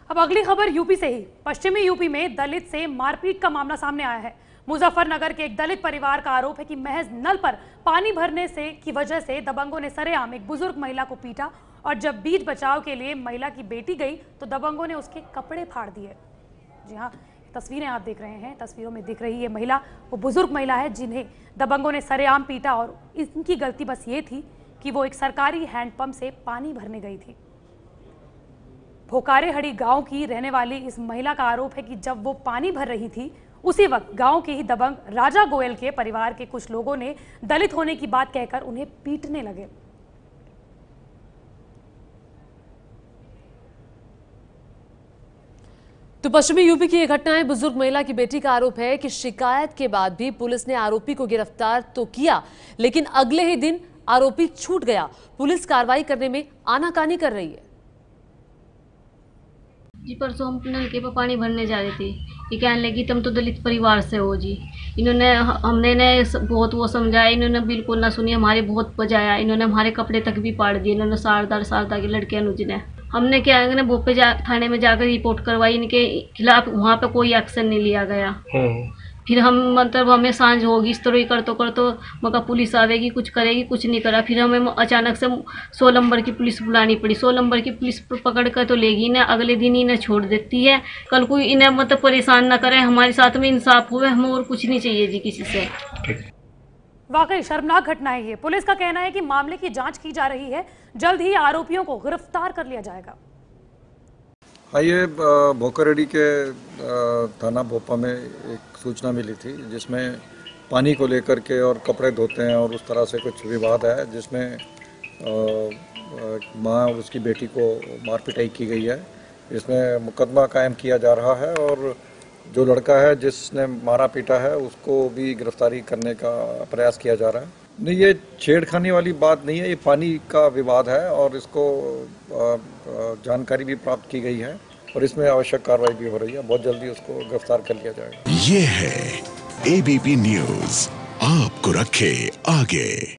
अब अगली खबर यूपी से ही। पश्चिमी यूपी में दलित से मारपीट का मामला सामने आया है। मुजफ्फरनगर के एक दलित परिवार का आरोप है कि महज नल पर पानी भरने से की वजह से दबंगों ने सरेआम एक बुजुर्ग महिला को पीटा और जब बीच बचाव के लिए महिला की बेटी गई तो दबंगों ने उसके कपड़े फाड़ दिए। जी हाँ, तस्वीरें आप देख रहे हैं, तस्वीरों में दिख रही है महिला, वो बुजुर्ग महिला है जिन्हें दबंगों ने सरेआम पीटा और इनकी गलती बस ये थी कि वो एक सरकारी हैंडपंप से पानी भरने गई थी। भोकारेहड़ी गांव की रहने वाली इस महिला का आरोप है कि जब वो पानी भर रही थी उसी वक्त गांव के ही दबंग राजा गोयल के परिवार के कुछ लोगों ने दलित होने की बात कहकर उन्हें पीटने लगे। तो पश्चिमी यूपी की यह घटना है। बुजुर्ग महिला की बेटी का आरोप है कि शिकायत के बाद भी पुलिस ने आरोपी को गिरफ्तार तो किया, लेकिन अगले ही दिन आरोपी छूट गया। पुलिस कार्रवाई करने में आनाकानी कर रही है। जी परसों हम नलके पर पानी भरने जा रहे थे। ये कहने लगी तुम तो दलित परिवार से हो जी। हमने बहुत वो समझाया, इन्होंने बिल्कुल ना सुनी, हमारे बहुत बजाया। इन्होंने हमारे कपड़े तक भी पाड़ दिए। इन्होंने सारदा के लड़के अनुज ने। हमने क्या है भोपे थाने में जाकर रिपोर्ट करवाई, इनके खिलाफ वहाँ पे कोई एक्शन नहीं लिया गया। फिर हम मतलब हमें सांझ होगी इस तरह ही कर तो मगर पुलिस आवेगी, कुछ करेगी, कुछ नहीं करा। फिर हमें अचानक से 100 नंबर की पुलिस बुलानी पड़ी। 100 नंबर की पुलिस पकड़ कर तो लेगी ना, अगले दिन इन्हें छोड़ देती है। कल कोई इन्हें मतलब परेशान ना करे, हमारे साथ में इंसाफ हुए, हमें और कुछ नहीं चाहिए जी किसी से। वाकई शर्मनाक घटना है ये। पुलिस का कहना है कि मामले की जांच की जा रही है, जल्द ही आरोपियों को गिरफ्तार कर लिया जाएगा। हाँ, ये भोकारेहड़ी के थाना भोपा में एक सूचना मिली थी जिसमें पानी को लेकर के और कपड़े धोते हैं और उस तरह से कुछ विवाद है, जिसमें माँ उसकी बेटी को मार पिटाई की गई है। इसमें मुकदमा कायम किया जा रहा है और जो लड़का है जिसने मारा पीटा है उसको भी गिरफ्तारी करने का प्रयास किया जा रहा है। नहीं, ये छेड़खानी वाली बात नहीं है, ये पानी का विवाद है और इसको जानकारी भी प्राप्त की गई है और इसमें आवश्यक कार्रवाई भी हो रही है। बहुत जल्दी उसको गिरफ्तार कर लिया जाएगा। ये है एबीपी न्यूज़, आपको रखे आगे।